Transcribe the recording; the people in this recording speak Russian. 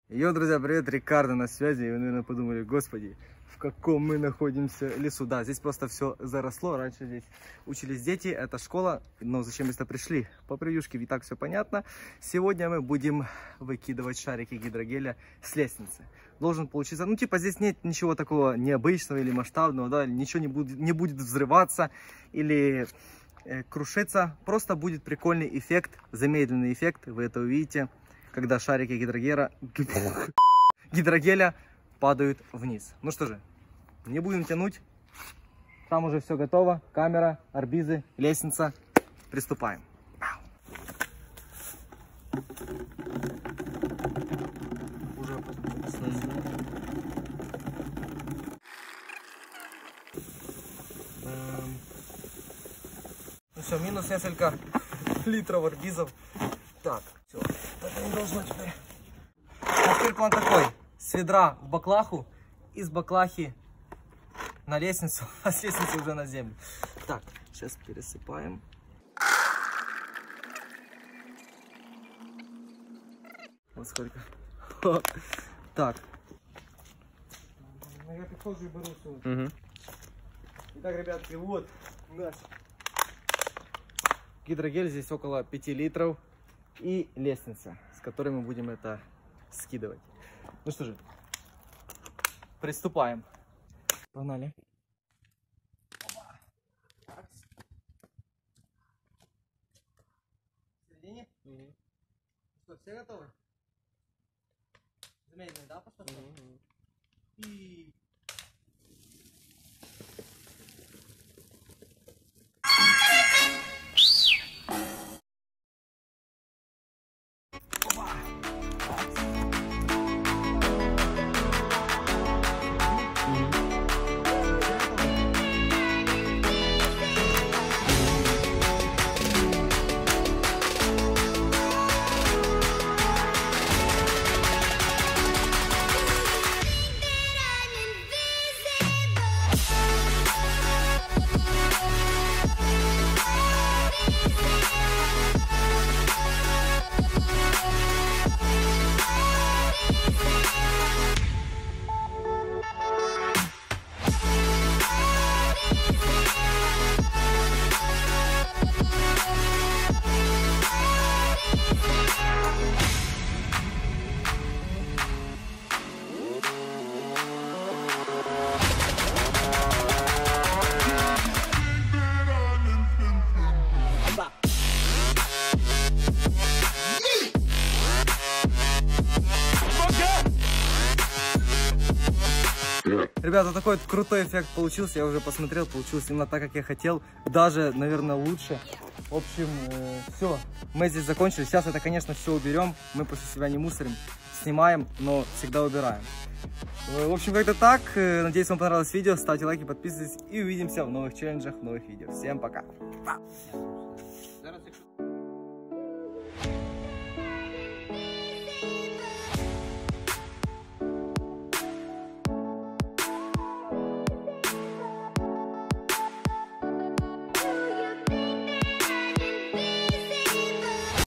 Йо, друзья, привет, Рикардо на связи. И вы, наверное, подумали, господи, в каком мы находимся лесу. Да, здесь просто все заросло. Раньше здесь учились дети, это школа. Но зачем мы сюда пришли? По превьюшке и так все понятно. Сегодня мы будем выкидывать шарики гидрогеля с лестницы. Должен получиться, ну типа здесь нет ничего такого необычного или масштабного, да, ничего не будет взрываться или крушиться. Просто будет прикольный эффект, замедленный эффект, вы это увидите, когда шарики гидрогеля падают вниз. Ну что же, не будем тянуть. Там уже все готово. Камера, арбизы, лестница. Приступаем. Ну все, минус несколько литров арбизов. Так, все, это не должно теперь. Теперь план такой: с ведра в баклаху, из баклахи на лестницу, а с лестницы уже на землю. Так, сейчас пересыпаем. Вот сколько. Так. Я подхожу и беру все. Итак, ребятки, вот наш гидрогель, здесь около 5 литров. И лестница, с которой мы будем это скидывать. Ну что же, приступаем. Погнали. В середине? Что, все готовы? Замедленно, да, поставь? И... Ребята, такой вот крутой эффект получился, я уже посмотрел, получилось именно так, как я хотел, даже, наверное, лучше. В общем, все, мы здесь закончили. Сейчас это, конечно, все уберем, мы после себя не мусорим, снимаем, но всегда убираем. В общем, как-то так. Надеюсь, вам понравилось видео, ставьте лайки, подписывайтесь и увидимся в новых челленджах, в новых видео. Всем пока!